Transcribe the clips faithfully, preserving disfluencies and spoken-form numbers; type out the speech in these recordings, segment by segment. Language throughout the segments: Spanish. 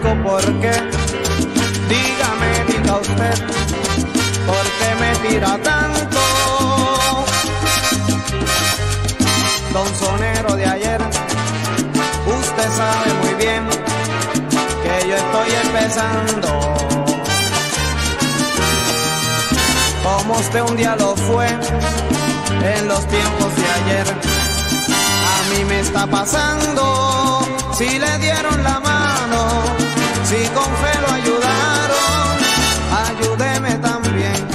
explico por qué. Dígame, diga usted, ¿por qué me tira tanto? Don Sonero de ayer, usted sabe muy bien que yo estoy empezando. Como usted un día lo fue en los tiempos de ayer, a mí me está pasando. Si le dieron la mano, si con fe lo ayudaron, ayúdeme también.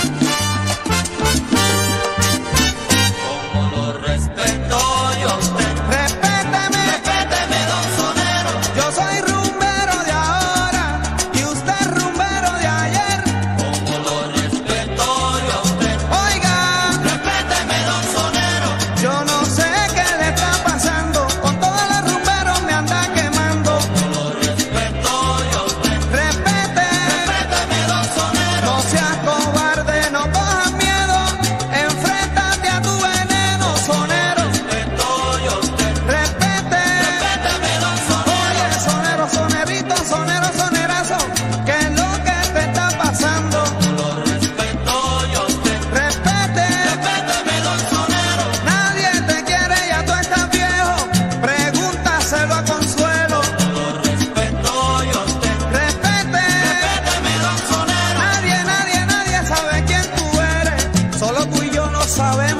Como lo respeto yo a usted, Respéteme, respéteme, don Sonero. yo soy rumbero de ahora y usted es rumbero de ayer. Como lo respeto yo a usted, Oiga, respéteme, don Sonero. yo no sé qué le está pasando, con todos los rumberos me anda quemando. Como lo respeto yo a usted, Respete, respéteme, don Sonero. no seas cobarde, no cojas miedo, enfréntate a tu veneno, sonero. Respeto yo a usted, Respete, respéteme, don Sonero. oye, sonero, sonerito, sonero, sonerazo, ¿qué es lo que te está pasando? Como lo respeto yo a usted, Respete, respéteme, don Sonero. nadie te quiere, ya tú estás viejo, pregúntaselo a Consuelo. Como lo respeto yo a usted, Respete, respéteme, don Sonero. nadie, nadie, nadie sabe quién tú eres, solo tú y yo lo sabemos.